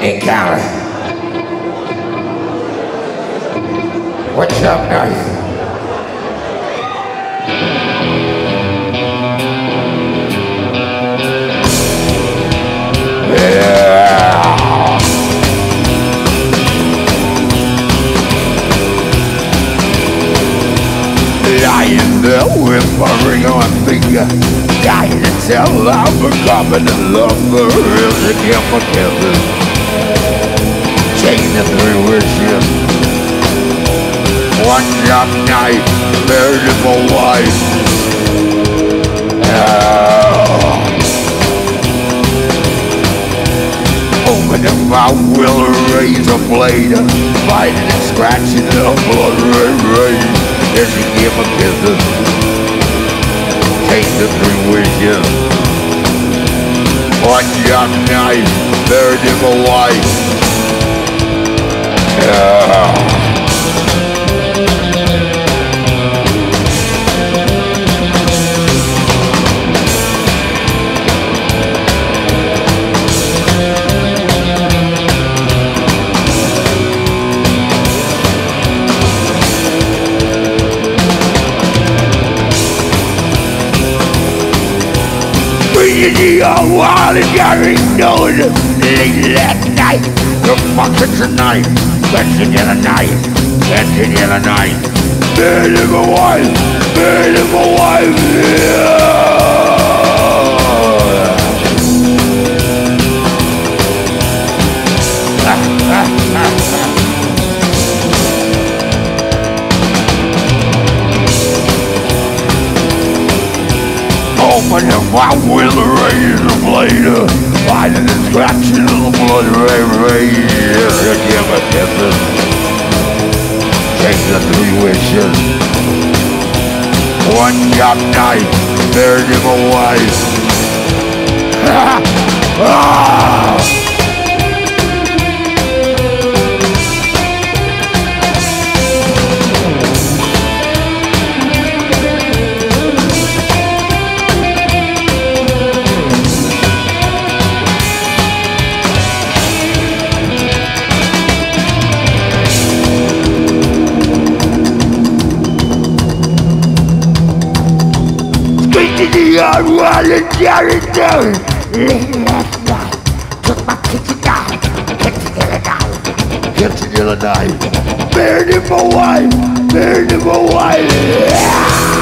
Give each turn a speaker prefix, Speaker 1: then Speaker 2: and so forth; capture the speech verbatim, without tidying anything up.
Speaker 1: encounter. What's up, guys? Lying there with my ring on finger, dying to tell I'm becoming a lover. Is it chemical? Taking the three wishes. One job night, married to my wife. Oh. Open up my will, razor blade, fighting and scratching the blood red rain. As you give a kisses, take the three wishes. One job night, married to my wife. Yeah. The wild and Gary knows late last night. The fucking tonight, catching in a night, catching in a night. Bed of a wife, bed of a wife, yeah. Open up my will, raise the blade, finding the scratching of the blood, ray, ray, yeah, give a kisses, take the three wishes, one job night, married to my wife. Ah! The old wall and Jerry down. Late last night, took my kitchen knife, kitchen in a knife, kitchen in a knife, married to my wife, married to my wife. Yeah.